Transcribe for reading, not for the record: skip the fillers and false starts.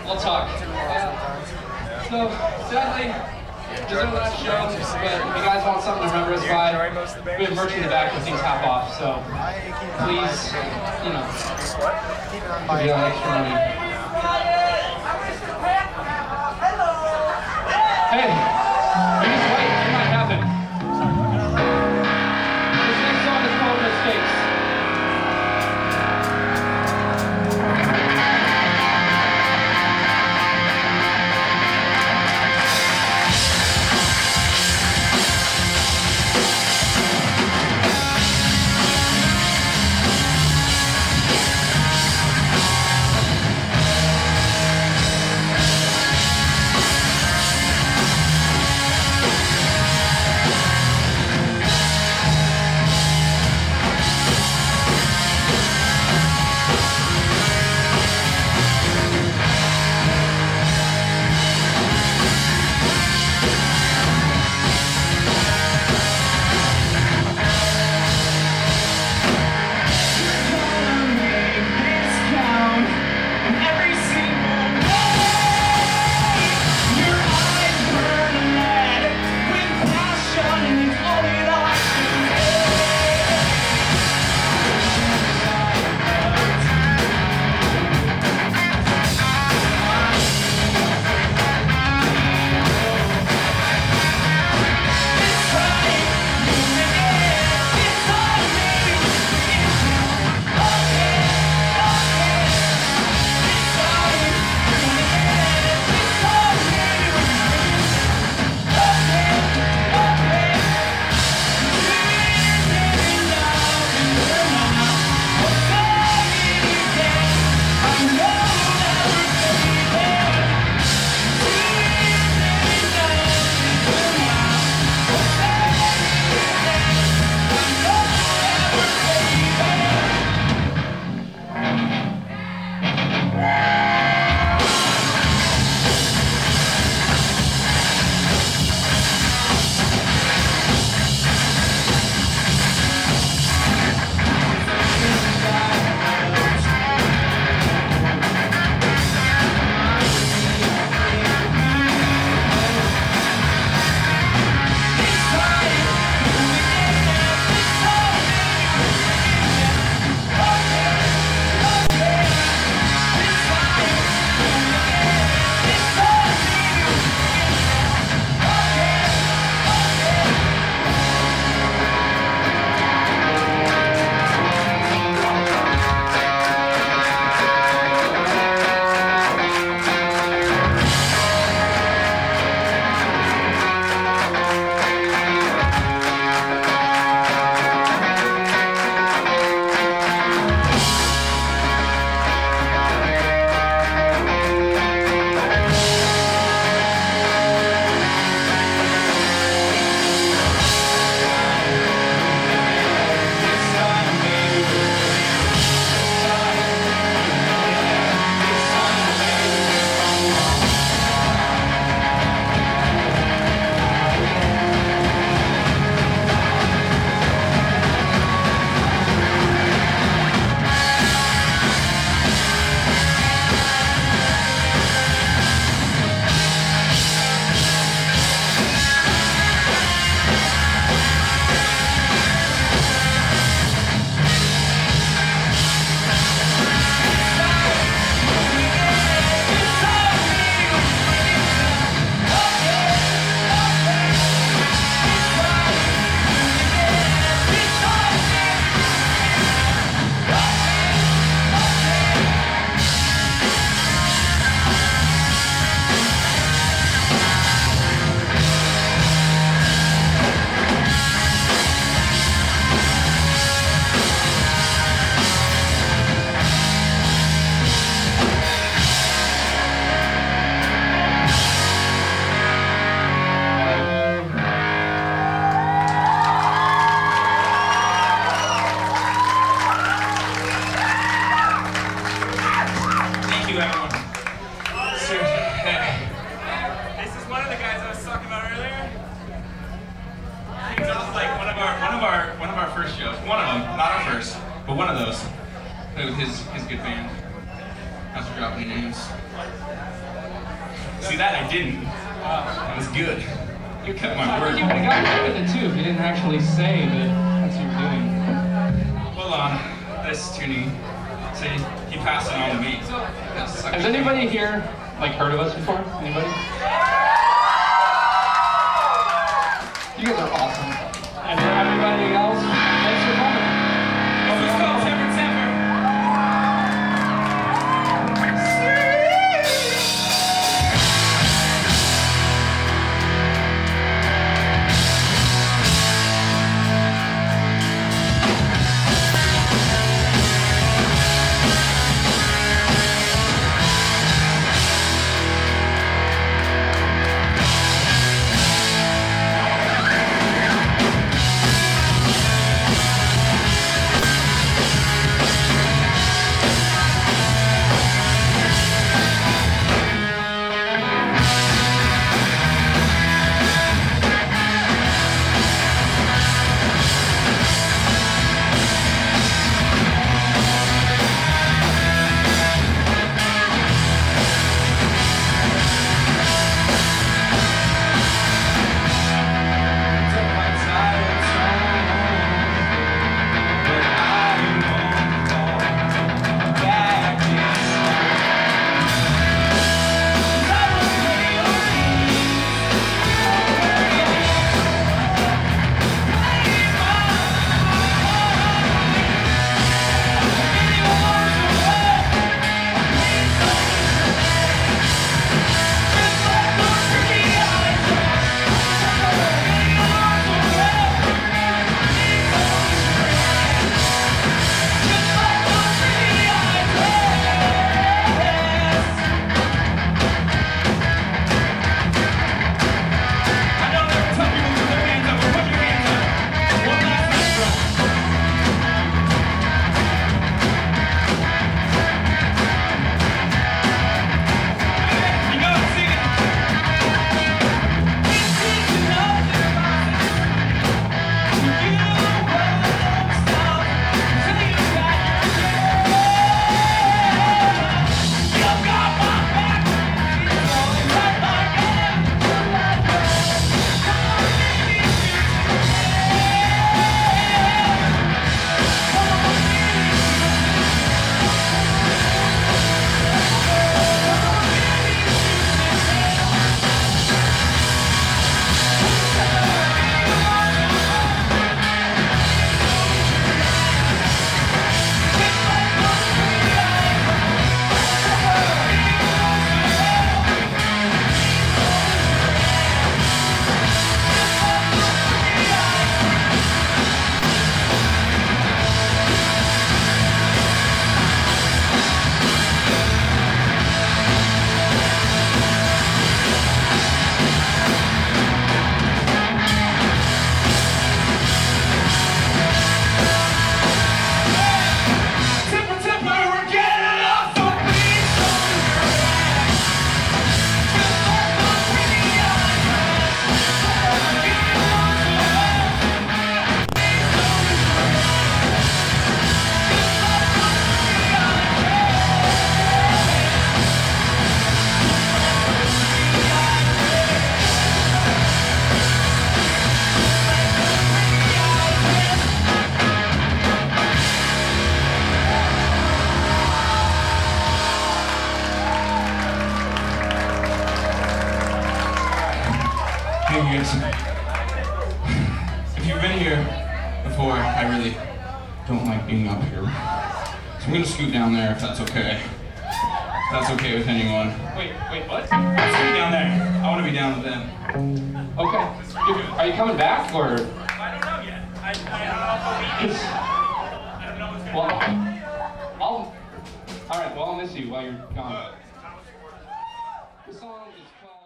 We'll talk. So, sadly, this is our last show, but if you guys want something to remember us by, we have merch in the back with things half off, so please, you know, if you have extra money. Hey, just wait, it might happen. This next song is called Mistakes. One of them, not our first, but one of those. His good band. After dropping names. See that? I didn't. That was good. You kept my word. You would have gotten away with it too if you didn't actually say that that's what you're doing. Hold on. This tuning. See, he passed it on to me. Has anybody here like heard of us before? Anybody? You guys are awesome. And for everybody else, thanks for coming. Let's go, Temper. Thank you guys. If you've been here before, I really don't like being up here. So I'm gonna scoot down there if that's okay. If that's okay with anyone. Wait, what? Scoot down there. I want to be down with them. Okay. Are you coming back or? I don't know yet. I don't know what's going on. All right. Well, I'll miss you while you're gone. This song is called.